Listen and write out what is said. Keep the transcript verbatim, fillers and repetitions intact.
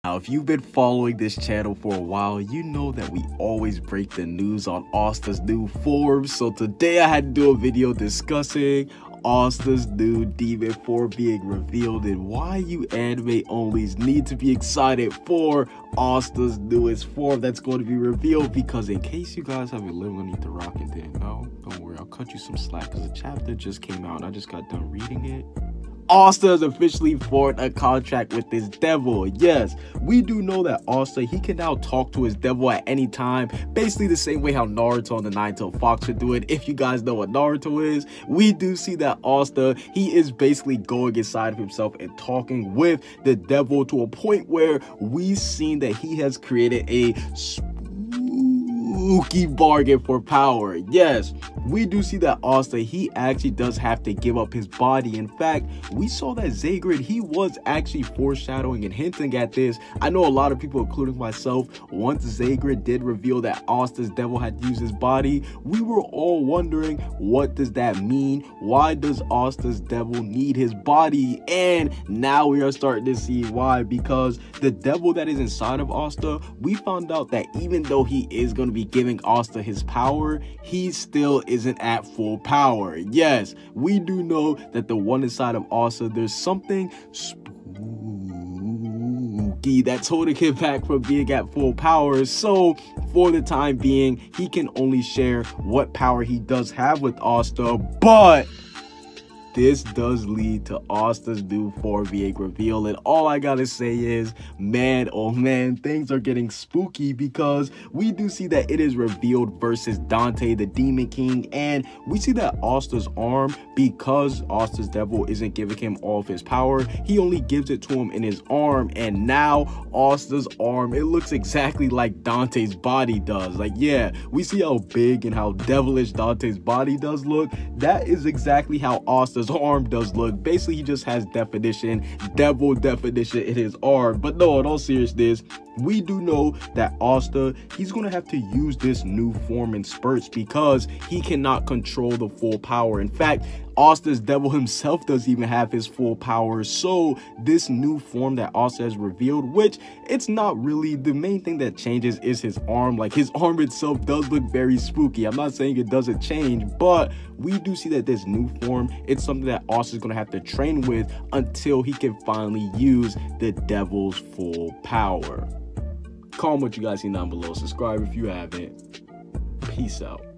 Now, if you've been following this channel for a while, you know that we always break the news on Asta's new form. So today I had to do a video discussing Asta's new demon form being revealed and why you anime onlys need to be excited for Asta's newest form that's going to be revealed. Because in case you guys haven't lived underneath the rock and didn't know, don't worry, I'll cut you some slack because the chapter just came out and I just got done reading it. Asta has officially formed a contract with his devil. Yes, we do know that Asta, he can now talk to his devil at any time, basically the same way how Naruto and the Nine-Tailed Fox would do it. If you guys know what Naruto is, we do see that Asta, he is basically going inside of himself and talking with the devil to a point where we've seen that he has created a spooky bargain for power. Yes, we do see that Asta, he actually does have to give up his body. In fact, we saw that Zagrid, he was actually foreshadowing and hinting at this. I know a lot of people, including myself, once Zagrid did reveal that Asta's devil had used his body, we were all wondering, what does that mean? Why does Asta's devil need his body? And now we are starting to see why, because the devil that is inside of Asta, we found out that even though he is going to be giving Asta his power, he still isn't at full power. Yes, we do know that the one inside of Asta, there's something spooky that's holding him back from being at full power. So for the time being, he can only share what power he does have with Asta, but this does lead to Asta's new form being revealed, and all I gotta say is, man, oh man, things are getting spooky, because we do see that it is revealed versus Dante the Demon King, and we see that Asta's arm, because Asta's devil isn't giving him all of his power, he only gives it to him in his arm, and now Asta's arm, it looks exactly like Dante's body does. Like, yeah, we see how big and how devilish Dante's body does look. That is exactly how Asta's arm does look. Basically, he just has definition, devil definition in his arm. But no, in all seriousness, we do know that Asta, he's going to have to use this new form in spurts, because he cannot control the full power. In fact, Asta's devil himself doesn't even have his full power. So this new form that Asta has revealed, which it's not really, the main thing that changes is his arm. Like, his arm itself does look very spooky. I'm not saying it doesn't change, but we do see that this new form, it's something that Asta's going to have to train with until he can finally use the devil's full power. Comment what you guys see down below. Subscribe if you haven't. Peace out.